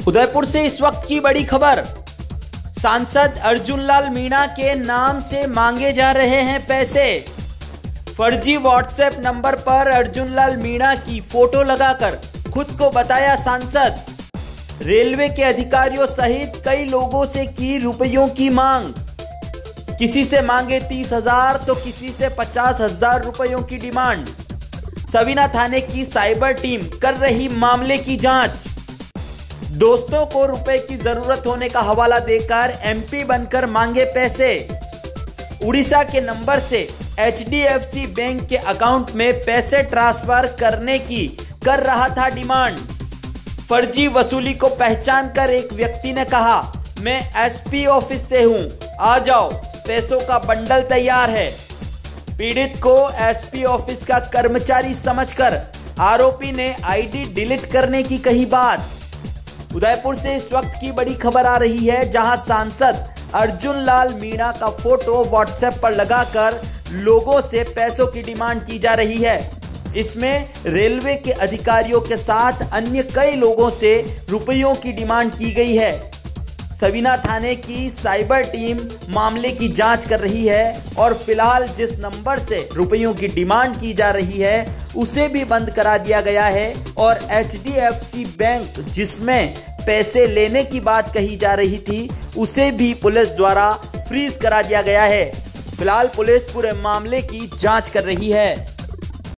उदयपुर से इस वक्त की बड़ी खबर। सांसद अर्जुन लाल मीणा के नाम से मांगे जा रहे हैं पैसे। फर्जी व्हाट्सएप नंबर पर अर्जुन लाल मीणा की फोटो लगाकर खुद को बताया सांसद। रेलवे के अधिकारियों सहित कई लोगों से की रुपयों की मांग। किसी से मांगे 30,000 तो किसी से 50,000 रुपयों की डिमांड। सविना थाने की साइबर टीम कर रही मामले की जांच। दोस्तों को रुपए की जरूरत होने का हवाला देकर एमपी बनकर मांगे पैसे। उड़ीसा के नंबर से HDFC बैंक के अकाउंट में पैसे ट्रांसफर करने की कर रहा था डिमांड। फर्जी वसूली को पहचान कर एक व्यक्ति ने कहा, मैं SP ऑफिस से हूं, आ जाओ, पैसों का बंडल तैयार है। पीड़ित को SP ऑफिस का कर्मचारी समझकर आरोपी ने ID डिलीट करने की कही बात। उदयपुर से इस वक्त की बड़ी खबर आ रही है, जहां सांसद अर्जुन लाल मीणा का फोटो व्हाट्सएप पर लगाकर लोगों से पैसों की डिमांड की जा रही है। इसमें रेलवे के अधिकारियों के साथ अन्य कई लोगों से रुपयों की डिमांड की गई है। सविना थाने की साइबर टीम मामले की जांच कर रही है और फिलहाल जिस नंबर से रुपयों की डिमांड की जा रही है उसे भी बंद करा दिया गया है और HDFC बैंक जिसमें पैसे लेने की बात कही जा रही थी उसे भी पुलिस द्वारा फ्रीज करा दिया गया है। फिलहाल पुलिस पूरे मामले की जांच कर रही है।